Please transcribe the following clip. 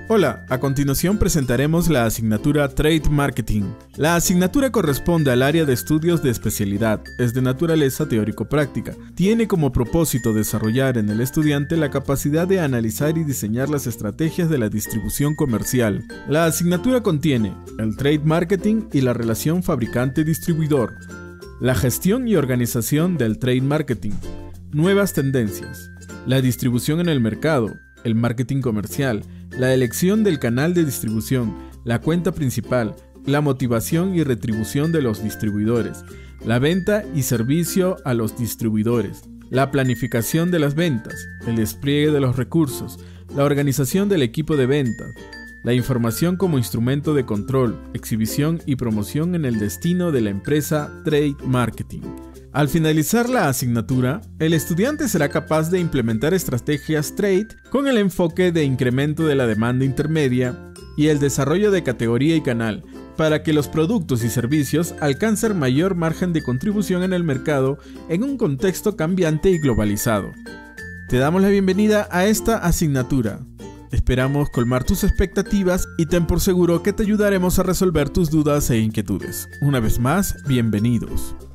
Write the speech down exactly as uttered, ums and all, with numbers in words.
Hola, a continuación presentaremos la asignatura Trade Marketing. La asignatura corresponde al área de estudios de especialidad, es de naturaleza teórico-práctica. Tiene como propósito desarrollar en el estudiante la capacidad de analizar y diseñar las estrategias de la distribución comercial. La asignatura contiene el Trade Marketing y la relación fabricante-distribuidor, la gestión y organización del Trade Marketing, nuevas tendencias, la distribución en el mercado, el marketing comercial, la elección del canal de distribución, la cuenta principal, la motivación y retribución de los distribuidores, la venta y servicio a los distribuidores, la planificación de las ventas, el despliegue de los recursos, la organización del equipo de ventas, la información como instrumento de control, exhibición y promoción en el destino de la empresa Trade Marketing. Al finalizar la asignatura, el estudiante será capaz de implementar estrategias trade con el enfoque de incremento de la demanda intermedia y el desarrollo de categoría y canal para que los productos y servicios alcancen mayor margen de contribución en el mercado en un contexto cambiante y globalizado. Te damos la bienvenida a esta asignatura. Esperamos colmar tus expectativas y ten por seguro que te ayudaremos a resolver tus dudas e inquietudes. Una vez más, bienvenidos.